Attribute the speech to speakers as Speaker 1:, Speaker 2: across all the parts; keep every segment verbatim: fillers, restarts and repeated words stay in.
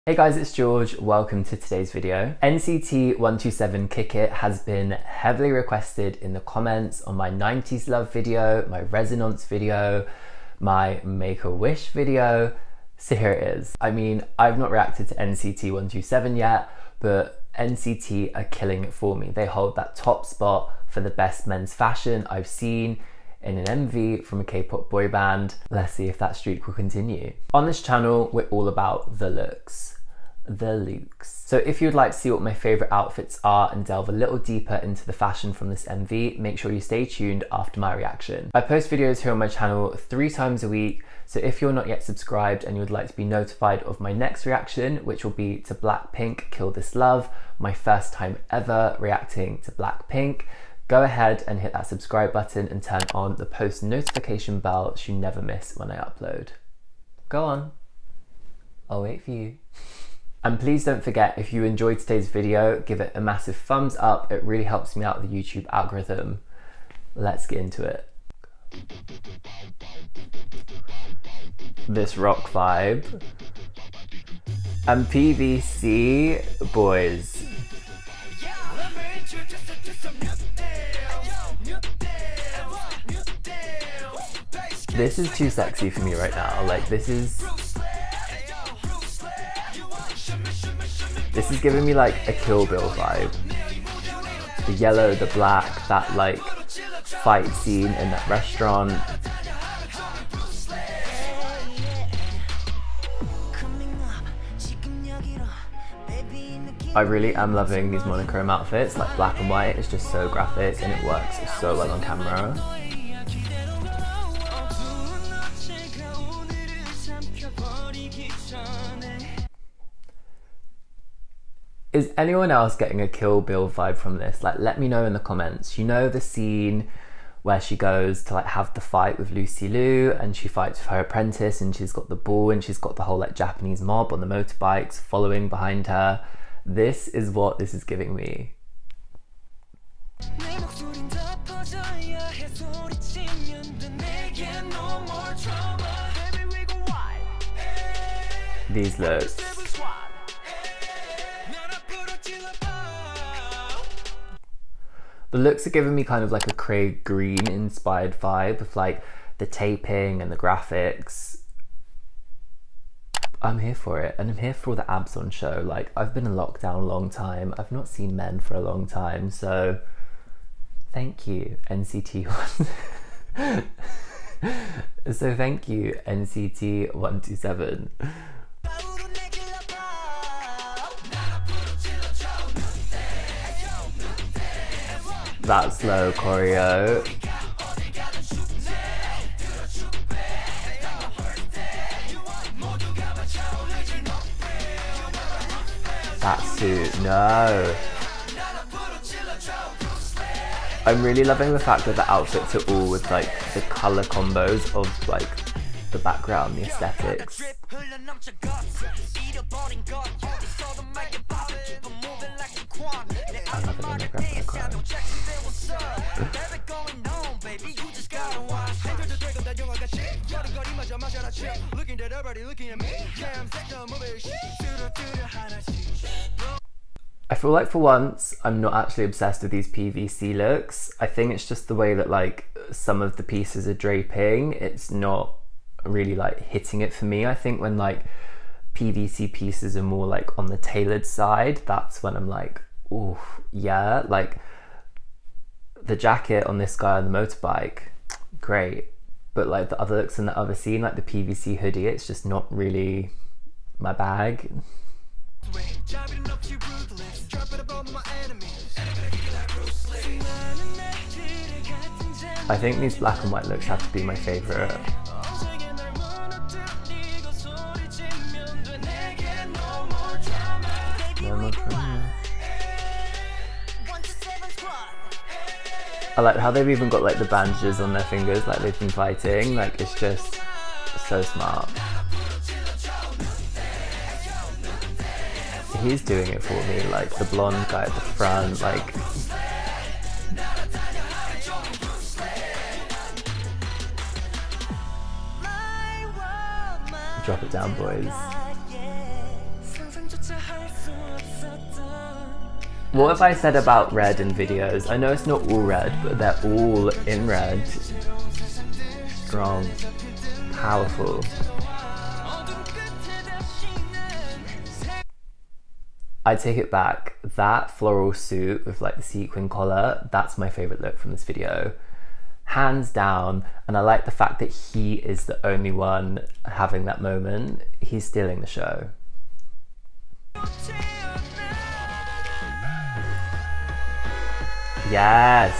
Speaker 1: Hey guys, it's George. Welcome to today's video. N C T one two seven Kick It has been heavily requested in the comments on my nineties love video, my resonance video, my make a wish video. So here it is. I mean, I've not reacted to N C T one two seven yet, but N C T are killing it for me. They hold that top spot for the best men's fashion I've seen in an M V from a K-pop boy band. Let's see if that streak will continue. On this channel, we're all about the looks. The looks. So if you'd like to see what my favourite outfits are and delve a little deeper into the fashion from this M V, make sure you stay tuned after my reaction. I post videos here on my channel three times a week, so if you're not yet subscribed and you would like to be notified of my next reaction, which will be to Blackpink Kill This Love, my first time ever reacting to Blackpink, go ahead and hit that subscribe button and turn on the post notification bell so you never miss when I upload. Go on, I'll wait for you. And please don't forget, if you enjoyed today's video, give it a massive thumbs up. It really helps me out with the YouTube algorithm. Let's get into it. This rock vibe. And P V C boys. This is too sexy for me right now. Like, this is... This is giving me like a Kill Bill vibe. The yellow, the black, that like fight scene in that restaurant. I really am loving these monochrome outfits, like black and white. It's just so graphic and it works so well on camera. Is anyone else getting a Kill Bill vibe from this? Like, let me know in the comments. You know the scene where she goes to like have the fight with Lucy Liu and she fights with her apprentice and she's got the ball and she's got the whole like Japanese mob on the motorbikes following behind her. This is what this is giving me. These looks. The looks are giving me kind of like a Craig Green inspired vibe with like the taping and the graphics. I'm here for it, and I'm here for all the abs on show. Like, I've been in lockdown a long time. I've not seen men for a long time, so thank you, N C T one. So thank you, N C T one two seven. That slow choreo. That suit, no. I'm really loving the fact that the outfits are all with like the colour combos of like the background, the aesthetics. I love it when they grab their crown. I feel like for once I'm not actually obsessed with these P V C looks. I think it's just the way that like some of the pieces are draping. It's not really like hitting it for me. I think when like P V C pieces are more like on the tailored side, that's when I'm like, oh yeah. Like the jacket on this guy on the motorbike, great, but like the other looks in the other scene, like the P V C hoodie, it's just not really my bag. I think these black and white looks have to be my favourite. I like how they've even got like the bandages on their fingers, like they've been fighting. Like, it's just so smart. He's doing it for me, like the blonde guy at the front, like drop it down, boys. What have I said about red in videos? I know it's not all red, but they're all in red. Strong, powerful. I take it back. That floral suit with like the sequin collar, that's my favourite look from this video. Hands down, and I like the fact that he is the only one having that moment. He's stealing the show. Yes!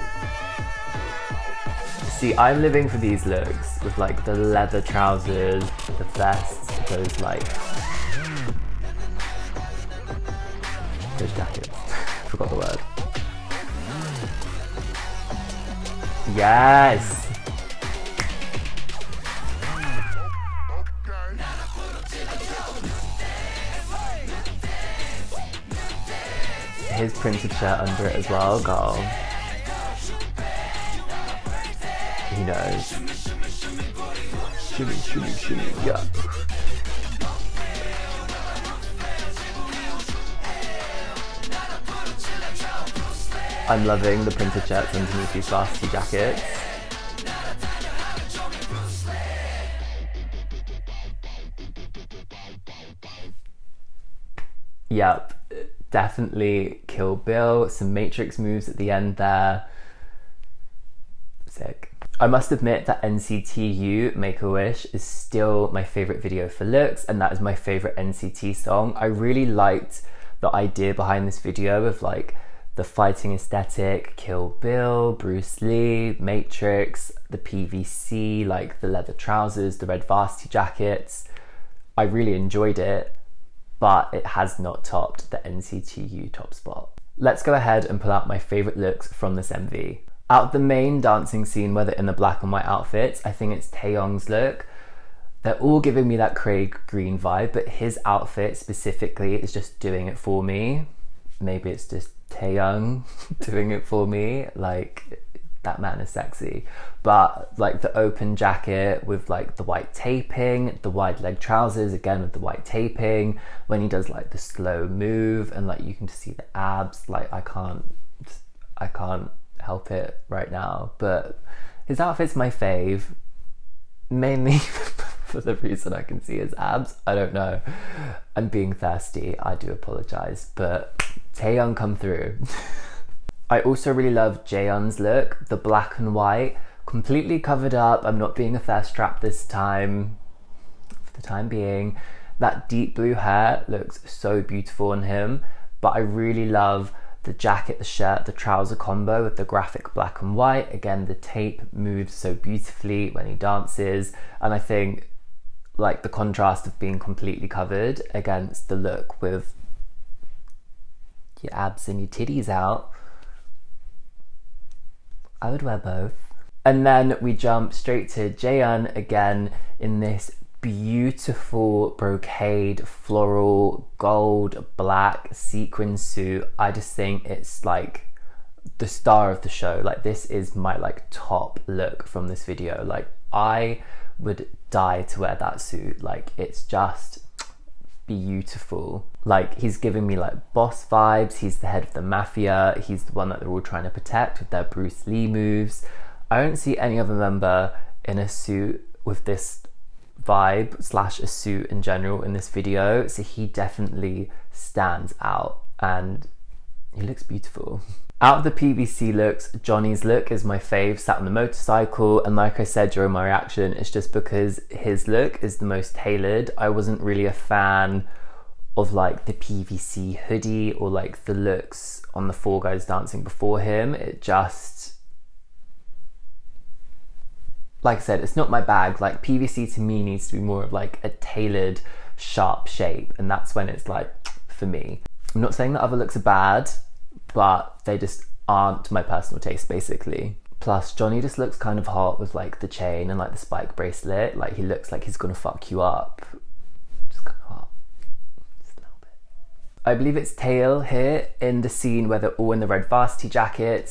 Speaker 1: See, I'm living for these looks with like the leather trousers, the vest, those like... those jackets. Forgot the word. Yes! His printed shirt under it as well, girl. He knows. Shimmy, shimmy, shimmy, yeah. I'm loving the printed shirts underneath these varsity jackets. Yep. Definitely Kill Bill, some Matrix moves at the end there. Sick. I must admit that N C T U, Make-A-Wish, is still my favourite video for looks, and that is my favourite N C T song. I really liked the idea behind this video of like the fighting aesthetic, Kill Bill, Bruce Lee, Matrix, the P V C, like the leather trousers, the red varsity jackets. I really enjoyed it, but it has not topped the N C T U top spot. Let's go ahead and pull out my favourite looks from this M V. Out of the main dancing scene, whether in the black and white outfits, I think it's Taehyung's look. They're all giving me that Craig Green vibe, but his outfit specifically is just doing it for me. Maybe it's just Taehyung doing it for me. Like, that man is sexy. But like the open jacket with like the white taping, the wide leg trousers again with the white taping, when he does like the slow move and like you can see the abs, like I can't I can't help it right now. But his outfit's my fave, mainly for the reason I can see his abs. I don't know, I'm being thirsty, I do apologise, but Taehyung come through. I also really love Jaehyun's look, the black and white, completely covered up. I'm not being a thirst trap this time, for the time being. That deep blue hair looks so beautiful on him, but I really love the jacket, the shirt, the trouser combo with the graphic black and white. Again, the tape moves so beautifully when he dances, and I think like the contrast of being completely covered against the look with your abs and your titties out, I would wear both. And then we jump straight to Jaehyun again in this beautiful brocade floral gold black sequin suit. I just think it's like the star of the show. Like, this is my like top look from this video. Like, I would die to wear that suit. Like, it's just beautiful. Like, he's giving me like boss vibes. He's the head of the mafia. He's the one that they're all trying to protect with their Bruce Lee moves. I don't see any other member in a suit with this vibe slash a suit in general in this video, so he definitely stands out and he looks beautiful. Out of the P V C looks, Johnny's look is my fave, sat on the motorcycle, and like I said during my reaction, it's just because his look is the most tailored. I wasn't really a fan of like the P V C hoodie or like the looks on the four guys dancing before him. It just, like I said, it's not my bag. Like, P V C to me needs to be more of like a tailored, sharp shape, and that's when it's like, for me. I'm not saying that other looks are bad, but they just aren't my personal taste, basically. Plus, Johnny just looks kind of hot with like the chain and like the spike bracelet. Like, he looks like he's gonna fuck you up. Just kind of hot. Just a little bit. I believe it's Tail here in the scene where they're all in the red varsity jackets.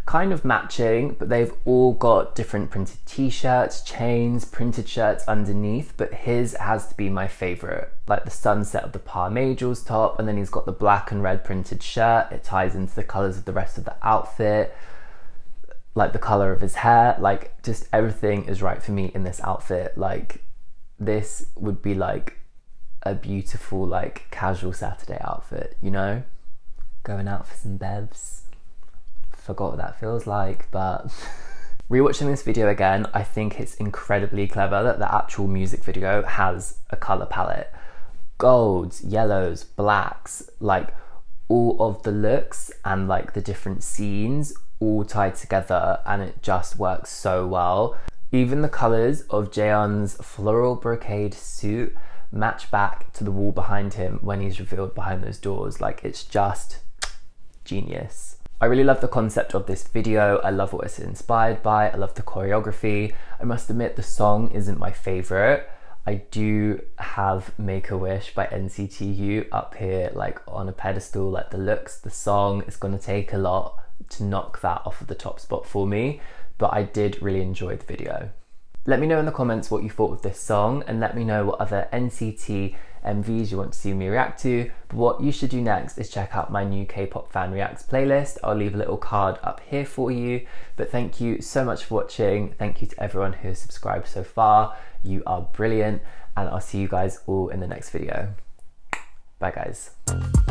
Speaker 1: kind of matching, but they've all got different printed t-shirts, chains, printed shirts underneath, but his has to be my favorite. Like the sunset of the Parmejals top, and then he's got the black and red printed shirt. It ties into the colors of the rest of the outfit, like the color of his hair, like just everything is right for me in this outfit. Like this would be like a beautiful like casual Saturday outfit, you know? Going out for some bevs. Forgot what that feels like, but rewatching this video again, I think it's incredibly clever that the actual music video has a color palette. Golds, yellows, blacks, like all of the looks and like the different scenes all tied together, and it just works so well. Even the colors of Jaehyun's floral brocade suit match back to the wall behind him when he's revealed behind those doors. Like it's just genius. I really love the concept of this video. I love what it's inspired by. I love the choreography. I must admit the song isn't my favorite. I do have Make a Wish by N C T U up here like on a pedestal. Like the looks, the song, it's gonna take a lot to knock that off of the top spot for me, but I did really enjoy the video. Let me know in the comments what you thought of this song, and let me know what other N C T M Vs you want to see me react to. But what you should do next is check out my new K-pop fan reacts playlist. I'll leave a little card up here for you. But thank you so much for watching. Thank you to everyone who has subscribed so far. You are brilliant, and I'll see you guys all in the next video. Bye guys.